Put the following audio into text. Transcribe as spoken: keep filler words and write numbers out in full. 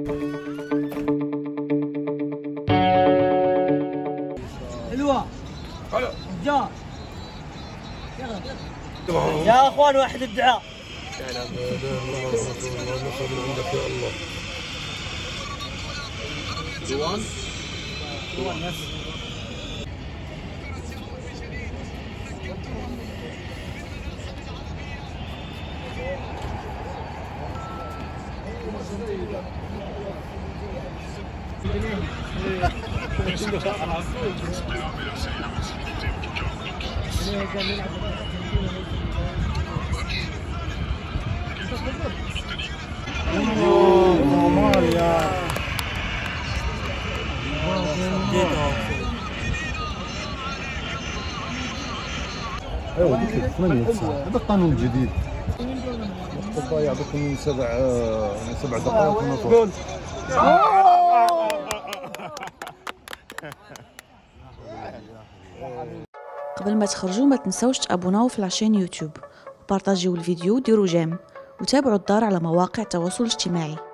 حلوة جا يا اخوان واحد الدعاء. لا لا نصر من عندك يا الله. جوان جوان نفس ايوا قلت لك ثمانية ساعات، هذا قانون جديد. الخطة يعطيكم من سبع من سبع دقائق ونص. قبل ما تخرجوا ما تنسوش تابوناو في لاشين يوتيوب وبارطاجيو الفيديو وديروا جيم وتابعوا الدار على مواقع التواصل الاجتماعي.